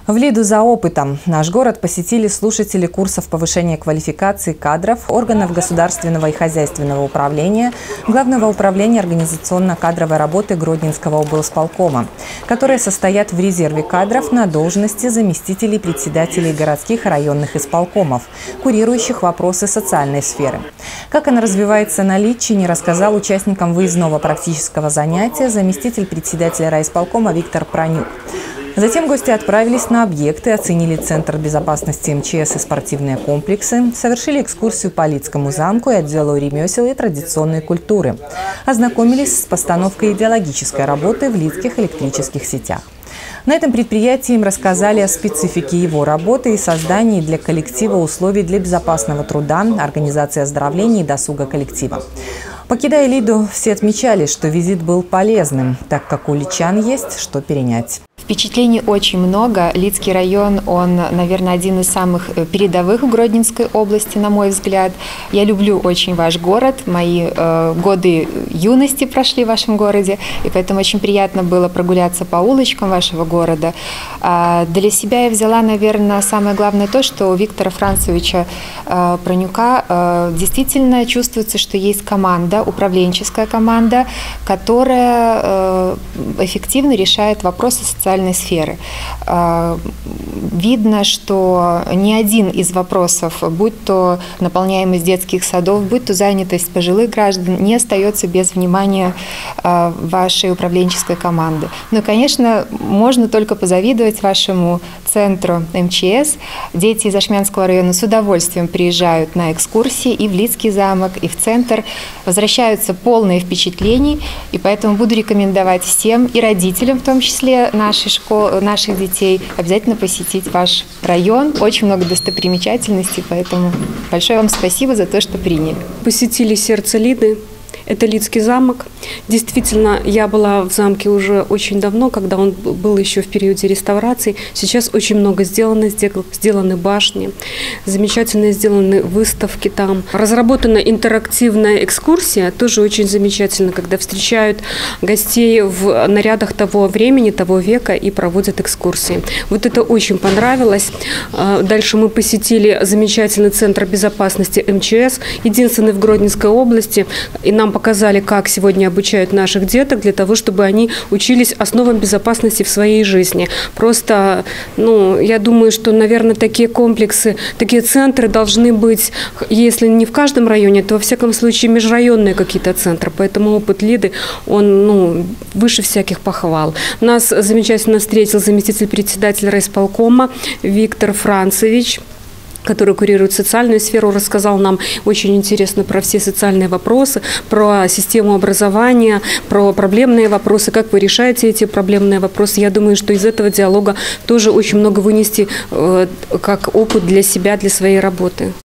В Лиду за опытом. Наш город посетили слушатели курсов повышения квалификации кадров, органов государственного и хозяйственного управления, Главного управления организационно-кадровой работы Гродненского облсполкома, которые состоят в резерве кадров на должности заместителей председателей городских и районных исполкомов, курирующих вопросы социальной сферы. Как она развивается на Литчине, рассказал участникам выездного практического занятия заместитель председателя райисполкома Виктор Пронюк. Затем гости отправились на объекты, оценили Центр безопасности МЧС и спортивные комплексы, совершили экскурсию по Лидскому замку и отделу ремесел и традиционной культуры, ознакомились с постановкой идеологической работы в лидских электрических сетях. На этом предприятии им рассказали о специфике его работы и создании для коллектива условий для безопасного труда, организации оздоровления и досуга коллектива. Покидая Лиду, все отмечали, что визит был полезным, так как у лидчан есть что перенять. Впечатлений очень много. Лидский район, он, наверное, один из самых передовых в Гродненской области, на мой взгляд. Я люблю очень ваш город. Мои годы юности прошли в вашем городе, и поэтому очень приятно было прогуляться по улочкам вашего города. Для себя я взяла, наверное, самое главное то, что у Виктора Францевича Пронюка действительно чувствуется, что есть команда, управленческая команда, которая эффективно решает вопросы социальной сферы. Видно, что ни один из вопросов, будь то наполняемость детских садов, будь то занятость пожилых граждан, не остается без внимания вашей управленческой команды. Ну и, конечно, можно только позавидовать вашему центру МЧС. Дети из Ашмянского района с удовольствием приезжают на экскурсии и в Лидский замок, и в центр. Возвращаются полные впечатлений, и поэтому буду рекомендовать всем, и родителям в том числе наших детей, обязательно посетить ваш район. Очень много достопримечательностей, поэтому большое вам спасибо за то, что приняли. Посетили сердце Лиды. Это Лидский замок. Действительно, я была в замке уже очень давно, когда он был еще в периоде реставрации. Сейчас очень много сделано, сделаны башни, замечательно сделаны выставки там. Разработана интерактивная экскурсия, тоже очень замечательно, когда встречают гостей в нарядах того времени, того века и проводят экскурсии. Вот это очень понравилось. Дальше мы посетили замечательный Центр безопасности МЧС, единственный в Гродненской области, и нам показали, как сегодня обучают наших деток для того, чтобы они учились основам безопасности в своей жизни. Просто, я думаю, что, наверное, такие комплексы, такие центры должны быть, если не в каждом районе, то, во всяком случае, межрайонные какие-то центры. Поэтому опыт Лиды, он, выше всяких похвал. Нас замечательно встретил заместитель председателя райисполкома Виктор Францевич, который курирует социальную сферу, рассказал нам очень интересно про все социальные вопросы, про систему образования, про проблемные вопросы, как вы решаете эти проблемные вопросы. Я думаю, что из этого диалога тоже очень много вынести как опыт для себя, для своей работы.